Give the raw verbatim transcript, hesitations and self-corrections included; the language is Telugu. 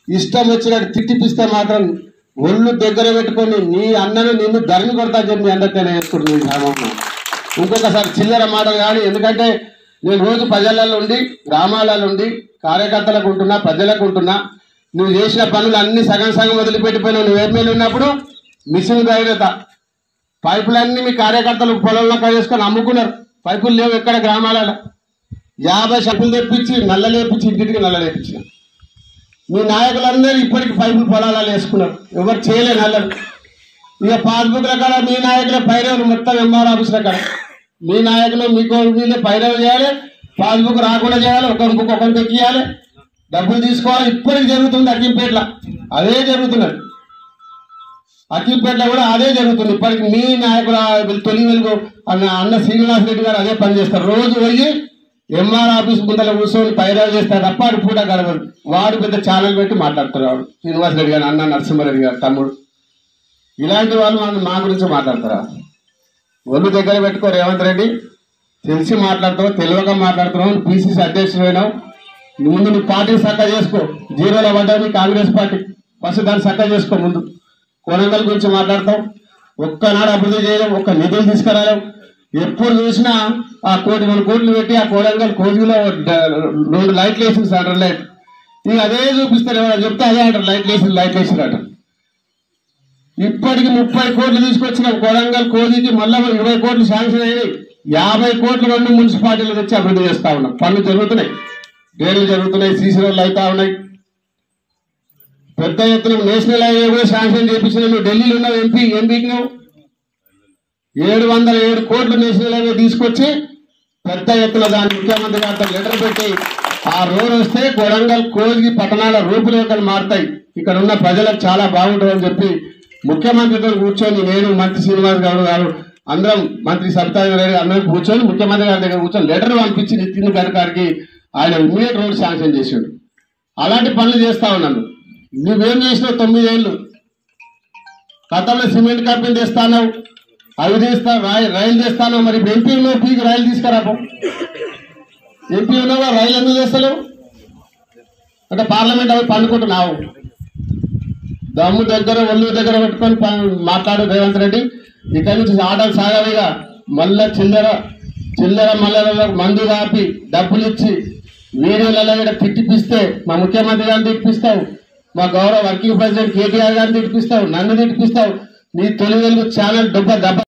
ఇష్టం వచ్చినట్టు తిట్టిపిస్తే మాత్రం ఒళ్ళు దగ్గర పెట్టుకొని నీ అన్నను నిన్ను ధరణి కొడతా చెప్పి మీ అందరికీ వేసుకుంటుంది గ్రామంలో. ఇంకొకసారి చిల్లర మాటలు కానీ, ఎందుకంటే నేను రోజు ప్రజలలో ఉండి గ్రామాలలో ఉండి కార్యకర్తలకు ఉంటున్నా, ప్రజలకు ఉంటున్నా. నువ్వు చేసిన పనులు అన్ని సగం సగం వదిలిపెట్టిపోయినావు. నువ్వు ఎమ్మెల్యే ఉన్నప్పుడు మిషన్ ధైర్యత పైపులన్నీ మీ కార్యకర్తలు పొలంలో చేసుకొని అమ్ముకున్నారు. పైపులు లేవు ఎక్కడ గ్రామాలలో. యాభై షప్పులు తెప్పించి నల్ల లేపించి ఇంటికి నల్ల లేపించిన మీ నాయకులందరూ ఇప్పటికి పైపులు పొలాలలో వేసుకున్నారు. ఎవరు చేయలే నల్లలు. ఇక పాస్బుక్ల కాడ మీ నాయకులే పైరవులు మొత్తం ఎంఆర్ ఆఫీసుల కాడ మీ నాయకులు మీకు వీళ్ళే పైరవులు చేయాలి, పాస్బుక్ రాకుండా చేయాలి, ఒకరికి ఒకరికి ఎక్కియాలి, డబ్బులు తీసుకోవాలి. ఇప్పటికి జరుగుతుంది అక్కింపేటలో, అదే జరుగుతున్నది. అక్కింపేటలో కూడా అదే జరుగుతుంది ఇప్పటికి. మీ నాయకులు తొలి వెలుగు అన్న అన్న శ్రీనివాస్ రెడ్డి గారు అదే పని చేస్తారు. రోజు పోయి ఎంఆర్ ఆఫీస్ ముందర కూర్చొని పైరవ్ చేస్తారు తప్ప ఆడు పూట గడవడు. వాడు పెద్ద ఛానల్ పెట్టి మాట్లాడుతున్నారు. శ్రీనివాస్ రెడ్డి గారు, అన్న నరసింహారెడ్డి గారు తమ్ముడు, ఇలాంటి వాళ్ళు మనం మా గురించి మాట్లాడతారా? ఒళ్ళు దగ్గర పెట్టుకో రేవంత్ రెడ్డి. తెలిసి మాట్లాడుతావు, తెలియక మాట్లాడుతున్నావు. పీసీసీ అధ్యక్షుడు అయినావు. ముందు నీ పార్టీ చక్కగా చేసుకో. జీరోలో పడ్డావు కాంగ్రెస్ పార్టీ, ఫస్ట్ దాన్ని చక్కగా చేసుకో. ముందు కొడంగల్ గురించి మాట్లాడతావు. ఒక్కనాడు అభివృద్ధి చేయలేవు, ఒక్క నిధులు తీసుకురాలేవు. ఎప్పుడు చూసినా ఆ కోటి రెండు కోట్లు పెట్టి ఆ కొడంగల్ కోటిలో రెండు లైట్లు వేసింది, సెంటర్ లైట్. ఇక అదే చూపిస్తారు. ఎవరైనా చెప్తే అదే అంటారు, లైట్లు వేసింది లైట్లు వేసిందట. ఇప్పటికి ముప్పై కోట్లు తీసుకొచ్చిన కొడంగల్ కోదికి మళ్ళీ ఇరవై కోట్లు శాంక్షన్ అయినాయి. యాభై కోట్లు రెండు మున్సిపాలిటీలు తెచ్చి అభివృద్ధి చేస్తా ఉన్నాం. పనులు జరుగుతున్నాయి, డ్రైన్లు జరుగుతున్నాయి, సీసీ రోడ్లు అవుతా ఉన్నాయి. పెద్ద ఎత్తున నేషనల్ హైవే కూడా శాంక్షన్ చేయించిన. నువ్వు ఢిల్లీలో ఉన్నావు, ఎంపీ ఎంపీకి నువ్వు ఏడు వందల ఏడు కోట్లు నేషనల్ హైవే తీసుకొచ్చి పెద్ద ఎత్తున దాని ముఖ్యమంత్రి గారితో లెటర్ పెట్టి ఆ రోడ్ వస్తే కొడంగల్ కోదికి పట్టణాల రూపురేఖలు మారుతాయి, ఇక్కడ ఉన్న ప్రజలకు చాలా బాగుంటుందని చెప్పి ముఖ్యమంత్రితో కూర్చొని నేను మంత్రి శ్రీనివాస్ గౌడ్ గారు అందరం మంత్రి సబితారెడ్డి అందరం కూర్చొని ముఖ్యమంత్రి గారి దగ్గర కూర్చొని లెటర్ పంపించి నితిన్ గడ్కరీకి ఆయన ఇమ్మీడియట్ రోడ్ శాంక్షన్ చేసాడు. అలాంటి పనులు చేస్తా ఉన్నాను. నువ్వేం చేసినావు తొమ్మిదేళ్ళు? గతంలో సిమెంట్ కంపెనీ తెస్తాను, అవి తీస్తా, రైలు రైలు తెస్తాను. మరి ఎంపీ ఉన్నావు, పీకి రైలు తీసుకురాపో. ఎంపీ ఉన్నావా, రైలు ఎందుకు తెస్తలేవు? అంటే పార్లమెంట్ అవి పండుకుంటున్నావు. దమ్ము దగ్గర ఒళ్ళు దగ్గర పెట్టుకొని మాట్లాడు రేవంత్ రెడ్డి. ఇక్కడి నుంచి ఆటలు సాగాలిగా. మళ్ళా చిల్లర చిల్లర మల్లెలలో మందు కాపి డబ్బులు ఇచ్చి వీడియోలలో కూడా తిట్టిపిస్తే మా ముఖ్యమంత్రి గారిని తిట్టిపిస్తావు, మా గౌరవ వర్కింగ్ ప్రెసిడెంట్ కేటీఆర్ గారిని తిట్టిపిస్తావు, నన్ను తిట్టిపిస్తావు. నీ తొలి వెలుగు ఛానల్ డబ్బ దెబ్బ